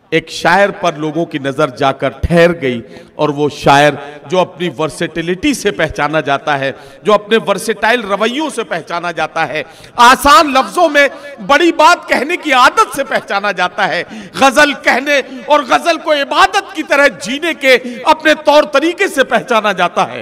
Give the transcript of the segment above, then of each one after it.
एक शायर पर लोगों की नजर जाकर ठहर गई, और वो शायर जो अपनी वर्सेटिलिटी से पहचाना जाता है, जो अपने वर्सेटाइल रवैयों से पहचाना जाता है, आसान लफ्जों में बड़ी बात कहने की आदत से पहचाना जाता है, गजल कहने और गजल को इबादत की तरह जीने के अपने तौर तरीके से पहचाना जाता है।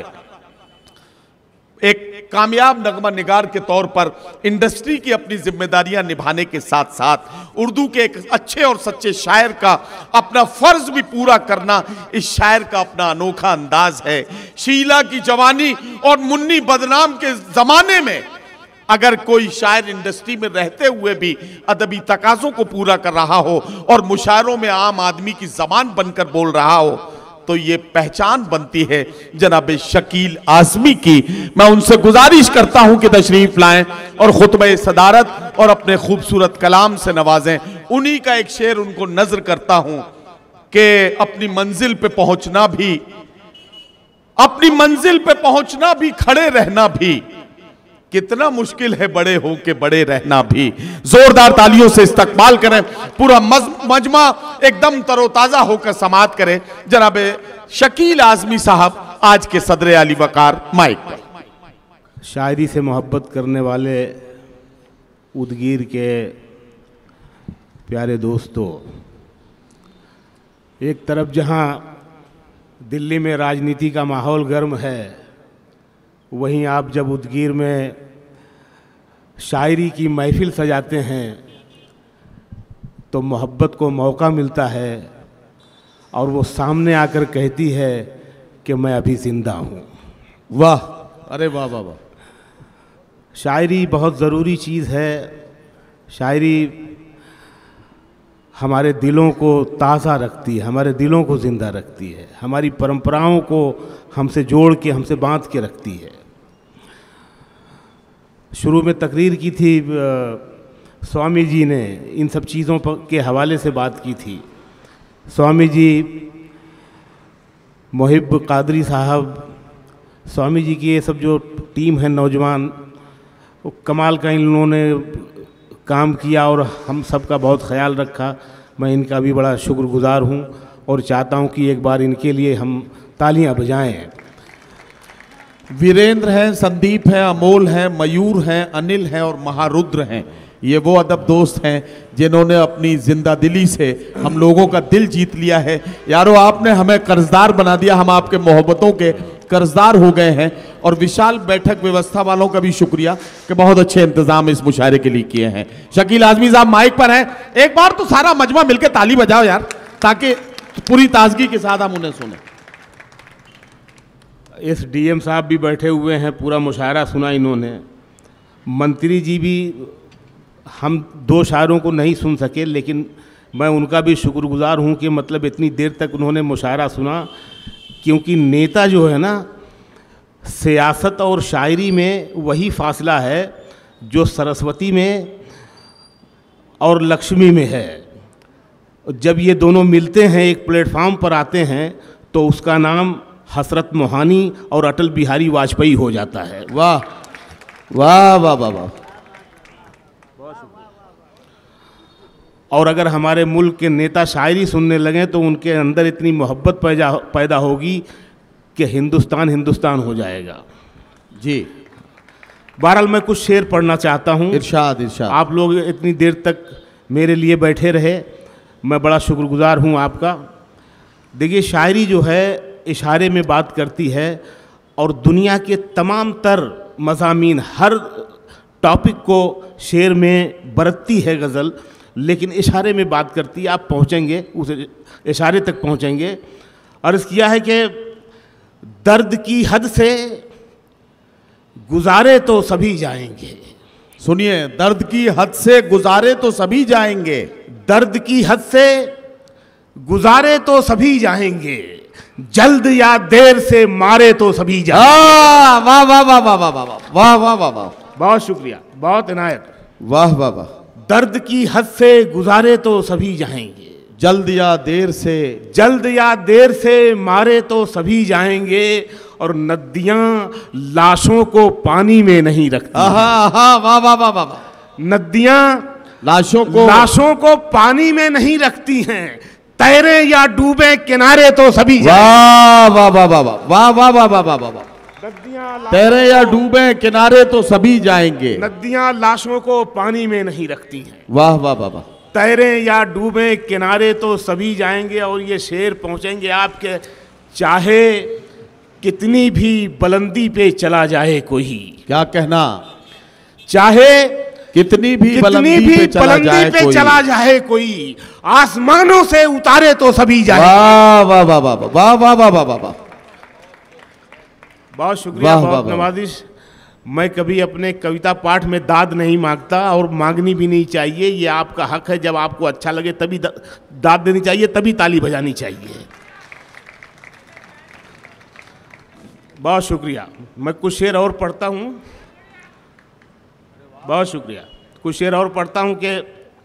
एक कामयाब नगमा निगार के तौर पर इंडस्ट्री की अपनी जिम्मेदारियां निभाने के साथ साथ उर्दू के एक अच्छे और सच्चे शायर का अपना फर्ज भी पूरा करना इस शायर का अपना अनोखा अंदाज है। शीला की जवानी और मुन्नी बदनाम के जमाने में अगर कोई शायर इंडस्ट्री में रहते हुए भी अदबी तकाज़ों को पूरा कर रहा हो और मुशायरों में आम आदमी की जबान बनकर बोल रहा हो, तो ये पहचान बनती है जनाब शकील आज़मी की। मैं उनसे गुजारिश करता हूं कि तशरीफ लाएं और खुतबे सदारत और अपने खूबसूरत कलाम से नवाजें। उन्हीं का एक शेर उनको नजर करता हूं कि अपनी मंजिल पे पहुंचना भी खड़े रहना भी कितना मुश्किल है, बड़े हो के बड़े रहना भी। जोरदार तालियों से इस्तकबाल करें, पूरा मजमा एकदम तरोताजा होकर समाअत करें जनाब शकील आज़मी साहब, आज के सदर आली वकार माइक पर। शायरी से मोहब्बत करने वाले उदगीर के प्यारे दोस्तों, एक तरफ जहां दिल्ली में राजनीति का माहौल गर्म है, वहीं आप जब उदगीर में शायरी की महफिल सजाते हैं तो मोहब्बत को मौका मिलता है और वो सामने आकर कहती है कि मैं अभी ज़िंदा हूँ। वाह, अरे वाह वाह वाह। शायरी बहुत ज़रूरी चीज़ है। शायरी हमारे दिलों को ताज़ा रखती है, हमारे दिलों को ज़िंदा रखती है, हमारी परंपराओं को हमसे जोड़ के, हमसे बांध के रखती है। शुरू में तकरीर की थी, स्वामी जी ने इन सब चीज़ों के हवाले से बात की थी। स्वामी जी मोहिब कादरी साहब, स्वामी जी की ये सब जो टीम है नौजवान, वो कमाल का इन लोगों ने काम किया और हम सब का बहुत ख्याल रखा। मैं इनका भी बड़ा शुक्रगुजार हूँ और चाहता हूँ कि एक बार इनके लिए हम तालियां बजाएं। वीरेंद्र हैं, संदीप हैं, अमोल हैं, मयूर हैं, अनिल हैं और महारुद्र हैं। ये वो अदब दोस्त हैं जिन्होंने अपनी जिंदा दिली से हम लोगों का दिल जीत लिया है। यारो, आपने हमें कर्जदार बना दिया, हम आपके मोहब्बतों के कर्जदार हो गए हैं। और विशाल बैठक व्यवस्था वालों का भी शुक्रिया कि बहुत अच्छे इंतजाम इस मुशायरे के लिए किए हैं। शकील आज़मी साहब माइक पर हैं, एक बार तो सारा मजमा मिलकर ताली बजाओ यार, ताकि पूरी ताजगी के साथ हम उन्हें सुने। SDM साहब भी बैठे हुए हैं, पूरा मुशायरा सुना इन्होंने। मंत्री जी भी, हम दो शायरों को नहीं सुन सके, लेकिन मैं उनका भी शुक्रगुजार हूं कि मतलब इतनी देर तक उन्होंने मुशायरा सुना, क्योंकि नेता जो है ना, सियासत और शायरी में वही फासला है जो सरस्वती में और लक्ष्मी में है। जब ये दोनों मिलते हैं, एक प्लेटफार्म पर आते हैं, तो उसका नाम हसरत मोहानी और अटल बिहारी वाजपेयी हो जाता है। वाह वाह वाह वाह वाह। और अगर हमारे मुल्क के नेता शायरी सुनने लगें तो उनके अंदर इतनी मोहब्बत पैदा होगी कि हिंदुस्तान हिंदुस्तान हो जाएगा। जी, बहरहाल मैं कुछ शेर पढ़ना चाहता हूँ। इरशाद इरशाद। आप लोग इतनी देर तक मेरे लिए बैठे रहे, मैं बड़ा शुक्रगुजार हूँ आपका। देखिए, शायरी जो है इशारे में बात करती है और दुनिया के तमाम तर मज़ामीन, हर टॉपिक को शेर में बरतती है गज़ल, लेकिन इशारे में बात करती है। आप पहुँचेंगे, उस इशारे तक पहुँचेंगे। अर्ज़ किया है कि दर्द की हद से गुजारे तो सभी जाएंगे। सुनिए, दर्द की हद से गुजारे तो सभी जाएंगे। दर्द की हद से गुजारे तो सभी जाएंगे, जल्द या देर से मारे तो सभी जाएंगे। वाह वाह वाह वाह वाह वाह वाह वाह वाह वाह। बहुत शुक्रिया, बहुत इनायत। वाह वाह वाह। दर्द की हद से गुजारे तो सभी जाएंगे, जल्द या देर से मारे तो सभी जाएंगे। और नदियां लाशों को पानी में नहीं रखती। वाह वाह वाह वाह। नदियां लाशों को पानी में नहीं रखती हैं, तैरे या डूबे किनारे तो सभी वाह वाह वाह वाह वाह वाह वाह वाह वाह वाह वाह। तैरे या डूबे किनारे तो सभी जाएंगे। नदियां लाशों को पानी में नहीं रखती हैं। वाह वाह वाह वाह। तैरे या डूबे किनारे तो सभी जाएंगे। और ये शेर पहुंचेंगे आपके, चाहे कितनी भी बुलंदी पे चला जाए कोई। क्या कहना? चाहे कितनी भी बुलंदी पे चला जाए कोई, आसमानों से उतारे तो सभी जाए। वाह वाह वाह वाह वाह वाह वाह वाह वाह। बहुत शुक्रिया, बहुत नवाजिश। मैं कभी अपने कविता पाठ में दाद नहीं मांगता और मांगनी भी नहीं चाहिए। ये आपका हक है। जब आपको अच्छा लगे तभी दाद देनी चाहिए, तभी ताली बजानी चाहिए। बहुत शुक्रिया। मैं कुछ शेर और पढ़ता हूँ। बहुत शुक्रिया। कुछ शेर और पढ़ता हूँ कि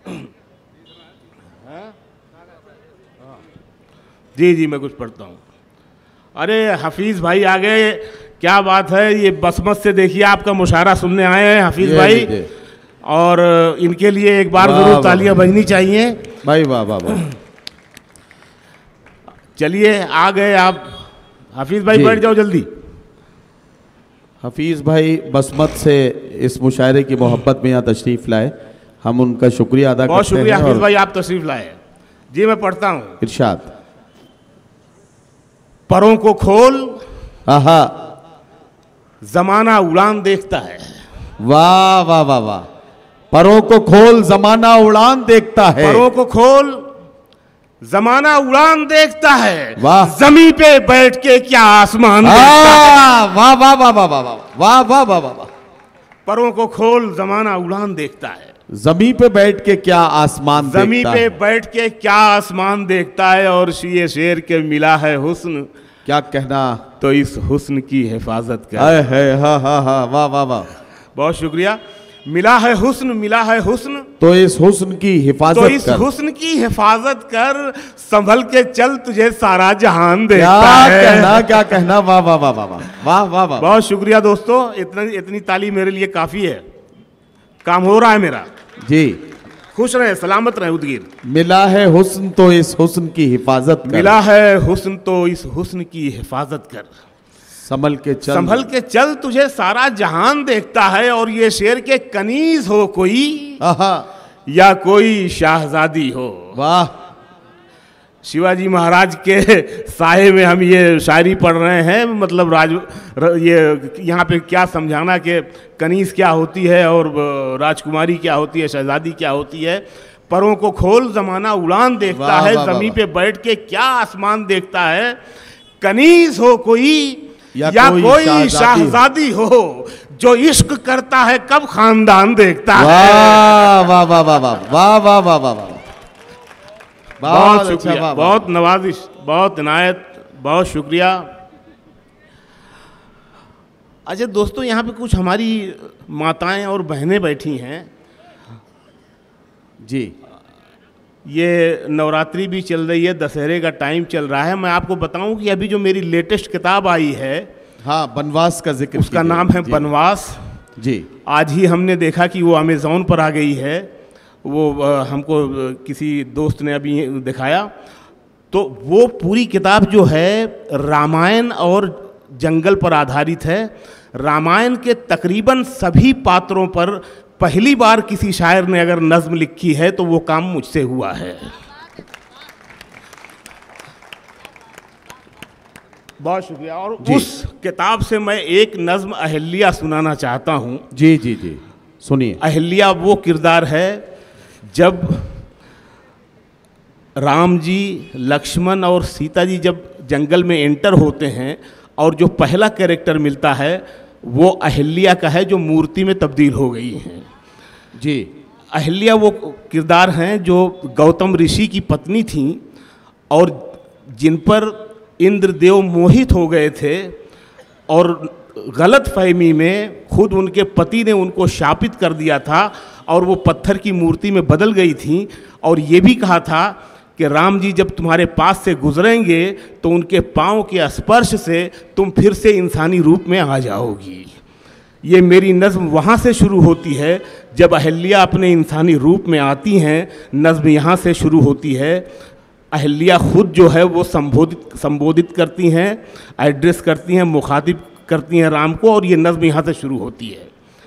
जी जी मैं कुछ पढ़ता हूँ। अरे हफीज़ भाई आ गए, क्या बात है। ये बसमत से देखिए आपका मुशायरा सुनने आए हैं हफीज़ भाई, और इनके लिए एक बार जरूर तालियां बजनी चाहिए भाई। वाह वाह वाह। चलिए आ गए आप। हफीज़ भाई बैठ जाओ जल्दी। हफीज़ भाई बसमत से इस मुशायरे की मोहब्बत में यहाँ तशरीफ़ लाए, हम उनका शुक्रिया अदा करते हैं। बहुत शुक्रिया हफीज़ भाई, आप तशरीफ़ लाए। जी मैं पढ़ता हूँ। इरशाद। परों को खोल, आहा, जमाना उड़ान देखता है। वाह वाह वाह वाह। परों को खोल, जमाना उड़ान देखता है। परों को खोल, जमाना उड़ान देखता है। वाह। जमीन पे बैठ के क्या आसमान देखता है। वाह वाह वाह वाह वाह वाह वाह वाह वाह। परों को खोल, जमाना उड़ान देखता है। जमीन पे बैठ के क्या आसमान देखता है। जमीन पे बैठ के क्या आसमान देखता है। और ये शेर के मिला है हुस्न, क्या कहना, तो इस हुस्न की हिफाजत कर। है हा हा हा। वाह वाह वाह। बहुत शुक्रिया। मिला है हुस्न, मिला है हुस्न, तो इस हुस्न की हिफाजत तो इस हुस्न की हिफाजत कर। संभल के चल, तुझे सारा जहान देखता है। क्या कहना, क्या कहना। वाह वाह वाह वाह वाह वाह वाह। बहुत शुक्रिया दोस्तों। इतनी ताली मेरे लिए काफी है। काम हो रहा है मेरा जी। खुश रहे, सलामत रहे उदगीर। मिला है हुस्न तो इस हुस्न की हिफाजत कर। मिला है हुस्न तो इस हुस्न की हिफाजत कर। संभल के चल, संभल के चल, तुझे सारा जहान देखता है। और ये शेर के कनीज हो कोई, या कोई शाहजादी हो। वाह। शिवाजी महाराज के साये में हम ये शायरी पढ़ रहे हैं। मतलब ये यहाँ पे क्या समझाना कि कनीज क्या होती है और राजकुमारी क्या होती है, शहजादी क्या होती है। परों को खोल, जमाना उड़ान देखता है। जमीन पे बैठ के क्या आसमान देखता है। कनीज हो कोई, या कोई शाहजादी हो, जो इश्क करता है कब खानदान देखता है। वाह वाह वाह वाह वाह वाह वाह वाह वाह। बहुत शुक्रिया, बहुत नवाजिश, बहुत इनायत, बहुत शुक्रिया। अच्छा दोस्तों, यहाँ पे कुछ हमारी माताएं और बहनें बैठी हैं जी। ये नवरात्रि भी चल रही है, दशहरे का टाइम चल रहा है। मैं आपको बताऊं कि अभी जो मेरी लेटेस्ट किताब आई है, हाँ, बनवास का जिक्र, उसका नाम है बनवास जी। आज ही हमने देखा कि वो अमेज़ॉन पर आ गई है। वो हमको किसी दोस्त ने अभी दिखाया। तो वो पूरी किताब जो है रामायण और जंगल पर आधारित है। रामायण के तकरीबन सभी पात्रों पर पहली बार किसी शायर ने अगर नज्म लिखी है तो वो काम मुझसे हुआ है। बहुत शुक्रिया। और उस किताब से मैं एक नज्म अहिल्या सुनाना चाहता हूँ। जी जी जी, सुनिए। अहिल्या वो किरदार है जब राम जी, लक्ष्मण और सीता जी जब जंगल में एंटर होते हैं, और जो पहला कैरेक्टर मिलता है वो अहिल्या का है, जो मूर्ति में तब्दील हो गई हैं जी। अहिल्या वो किरदार हैं जो गौतम ऋषि की पत्नी थीं और जिन पर इंद्रदेव मोहित हो गए थे, और गलत फहमी में खुद उनके पति ने उनको शापित कर दिया था और वो पत्थर की मूर्ति में बदल गई थी। और ये भी कहा था कि राम जी जब तुम्हारे पास से गुजरेंगे तो उनके पाँव के स्पर्श से तुम फिर से इंसानी रूप में आ जाओगी। ये मेरी नज़्म वहाँ से शुरू होती है जब अहिल्या अपने इंसानी रूप में आती हैं। नज़्म यहाँ से शुरू होती है। अहिल्या खुद जो है वो संबोधित करती हैं, एड्रेस करती हैं, मुखातिब करती हैं राम को, और ये नज्म यहाँ से शुरू होती है।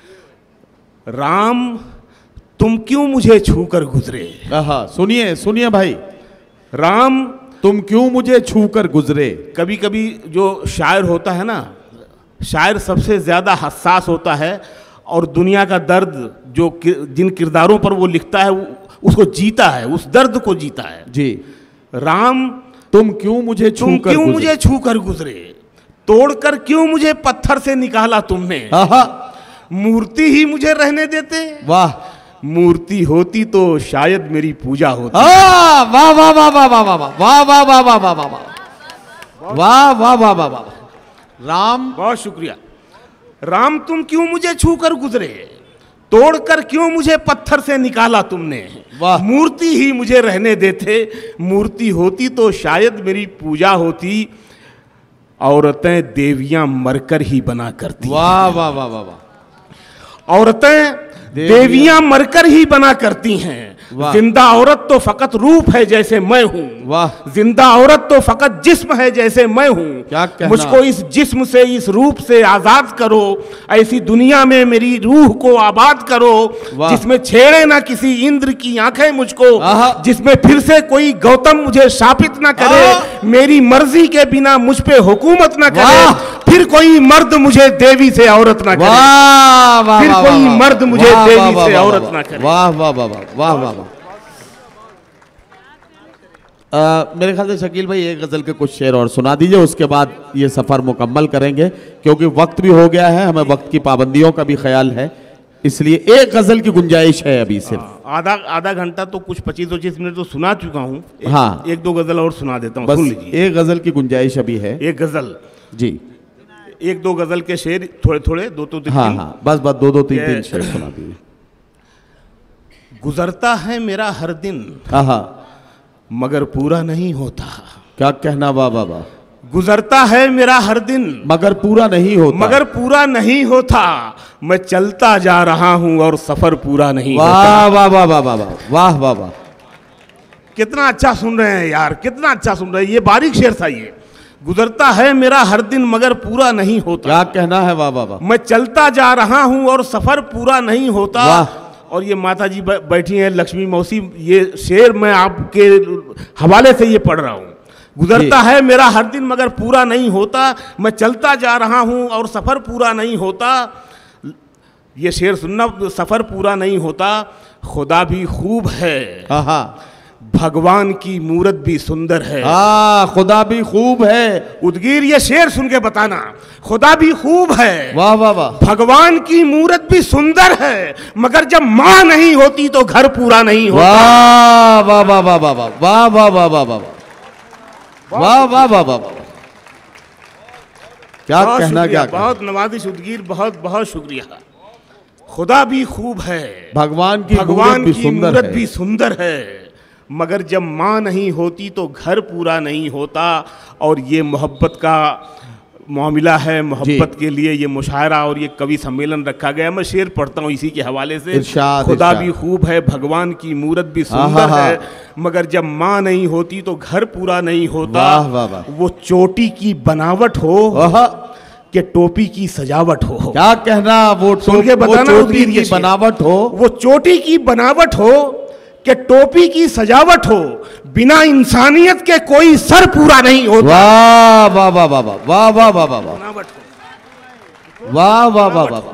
राम तुम क्यों मुझे छू कर गुजरे। सुनिए सुनिए भाई, राम तुम क्यों मुझे छू कर गुजरे। कभी कभी जो शायर होता है ना, शायर सबसे ज़्यादा हसास होता है और दुनिया का दर्द जो जिन किरदारों पर वो लिखता है उसको जीता है, उस दर्द को जीता है जी। राम तुम क्यों मुझे छू कर गुजरे, तोड़कर क्यों मुझे पत्थर से निकाला तुमने। मूर्ति ही मुझे रहने देते। वाह, मूर्ति होती तो शायद मेरी पूजा होती। वाह वाह वाह वाह वाह वाह वाह वाह वाह वाह वाह वाह वाह वाह वाह वाह वाह वाह। राम, बहुत शुक्रिया। राम तुम क्यों मुझे छू कर गुजरे, तोड़कर क्यों मुझे पत्थर से निकाला तुमने। मूर्ति ही मुझे रहने देते, मूर्ति होती तो शायद मेरी पूजा होती। औरतें देवियां मरकर ही बना करती। वाह वाह वाह वाह वाह। औरतें देवियां मरकर ही बना करती हैं। जिंदा औरत तो फकत रूप है जैसे मैं हूँ। वाह। जिंदा औरत तो फकत जिस्म है जैसे मैं हूँ। क्या कहना। मुझको इस जिस्म से, इस रूप से आजाद करो। ऐसी दुनिया में मेरी रूह को आबाद करो, जिसमें छेड़े ना किसी इंद्र की आंखें मुझको, जिसमें फिर से कोई गौतम मुझे शापित ना करे, मेरी मर्जी के बिना मुझ पे हुकूमत ना करे, फिर कोई मर्द मुझे देवी से औरत ना करे। फिर कोई मर्द मुझे देवी से औरत ना करे। वाह वाह वाह वाह वाह वाह। मेरे ख्याल से शकील भाई एक गजल के कुछ शेर और सुना दीजिए, उसके बाद ये सफर मुकम्मल करेंगे, क्योंकि वक्त भी हो गया है, हमें वक्त की पाबंदियों का भी ख्याल है, इसलिए एक गजल की गुंजाइश है अभी सिर्फ। आधा घंटा तो कुछ 25-25 मिनट तो सुना चुका हूँ। हाँ, एक दो गजल और सुना देता हूँ, बस सुन लीजिए। एक गजल की गुंजाइश अभी है। एक गजल जी, एक दो गजल के शेर थोड़े थोड़े, दो तीन। हाँ, बस दो तीन शेर सुना दीजिए। गुजरता है मेरा हर दिन, मगर पूरा नहीं होता। क्या कहना। वाह वाह वाह। गुजरता है मेरा हर दिन, मगर पूरा नहीं होता। मैं चलता जा रहा हूं और सफर पूरा नहीं होता। वाह वाह वाह वाह वाह वाह वाह वाह। कितना अच्छा सुन रहे हैं यार, कितना अच्छा सुन रहे हैं। ये बारीक शेर था ये। गुजरता है मेरा हर दिन मगर पूरा नहीं होता। क्या कहना है। वाह वाह वाह। मैं चलता जा रहा हूं और सफर पूरा नहीं होता। और ये माता जी बैठी हैं, लक्ष्मी मौसी, ये शेर मैं आपके हवाले से ये पढ़ रहा हूँ। गुजरता है मेरा हर दिन मगर पूरा नहीं होता, मैं चलता जा रहा हूँ और सफ़र पूरा नहीं होता। ये शेर सुनना, सफ़र पूरा नहीं होता। खुदा भी खूब है, भगवान की मूरत भी सुंदर है। खुदा भी खूब है। उदगीर ये शेर सुन के बताना, खुदा भी खूब है, वाह वाह वाह, भगवान की मूरत भी सुंदर है, मगर जब माँ नहीं होती तो घर पूरा नहीं होता। वाह वाह वाह वाह वाह वाह वाह वाह वाह वाह वाह वाह वाह वाह। क्या कहना, क्या बहुत नवाजिश उदगीर, बहुत बहुत शुक्रिया। खुदा भी खूब है, भगवान की मूरत भी सुंदर है, मगर जब माँ नहीं होती तो घर पूरा नहीं होता। और ये मोहब्बत का मामला है, मोहब्बत के लिए ये मुशायरा और ये कवि सम्मेलन रखा गया। मैं शेर पढ़ता हूँ इसी के हवाले से। खुदा भी खूब है, भगवान की मूरत भी सुंदर है, मगर जब माँ नहीं होती तो घर पूरा नहीं होता। वो चोटी की बनावट हो कि टोपी की सजावट हो। क्या कहना। वो चोटी की बनावट हो, वो चोटी की बनावट हो कि टोपी की सजावट हो, बिना इंसानियत के कोई सर पूरा नहीं होता। वाह वाह वाह वाह वाह वाह वाह वाह वाह वाह वाह वाह।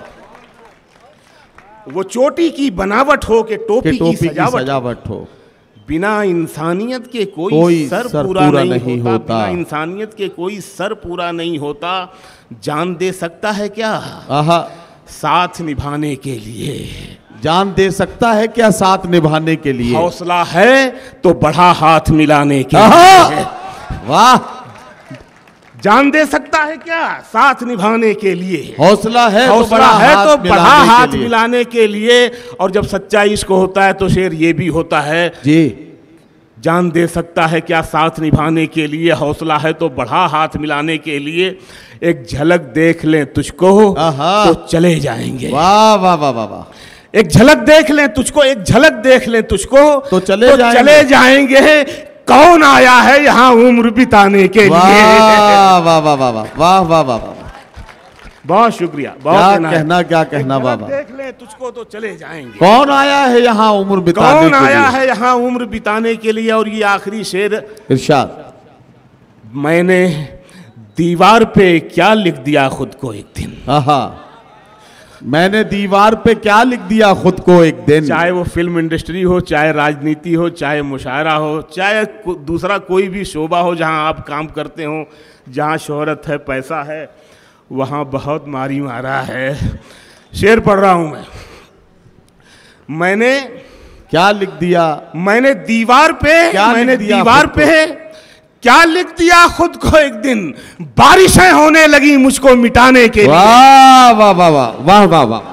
वो चोटी की बनावट हो कि टोपी की सजावट हो, बिना इंसानियत के कोई सर पूरा नहीं होता। बिना इंसानियत के कोई सर पूरा नहीं होता। जान दे सकता है क्या साथ निभाने के लिए, जान दे सकता है क्या साथ निभाने के लिए। हौसला है तो बढ़ा हाथ मिलाने के लिए। वाह। जान दे सकता है क्या साथ निभाने के लिए, हौसला है तो बढ़ा हाथ मिलाने के लिए। और जब सच्चा इश्क होता है तो शेर ये भी होता है जी। जान दे सकता है क्या साथ निभाने के लिए, हौसला है तो बढ़ा हाथ मिलाने के लिए। एक झलक देख लें तुझको तो चले जाएंगे। वाह वाह वाह वाह वाह। एक झलक देख लें तुझको, एक झलक देख लें तुझको तो चले जाएंगे। कौन आया है यहाँ उम्र बिताने के लिए। वाह वाह वाह वाह वाह वाह वाह वाह वाह, बहुत शुक्रिया, क्या बहुत कहना क्या कहना बाबा। देख ले तुझको तो चले जाएंगे। कौन आया है यहाँ उम्र बिताने कौन के आया लिए? है यहाँ उम्र बिताने के लिए। और ये आखिरी शेर, इरशाद। मैंने दीवार पे क्या लिख दिया खुद को एक दिन। आहा, मैंने दीवार पे क्या लिख दिया खुद को एक दिन। चाहे वो फिल्म इंडस्ट्री हो, चाहे राजनीति हो, चाहे मुशायरा हो, चाहे दूसरा कोई भी शोबा हो जहां आप काम करते हो, जहां शोहरत है, पैसा है, वहां बहुत मारी मारा है। शेर पढ़ रहा हूं मैंने क्या लिख दिया? मैंने दीवार पे क्या लिख दिया खुद को एक दिन। बारिशें होने लगी मुझको मिटाने के लिए। वाह वाह वाह वाह वाह वाह वाह।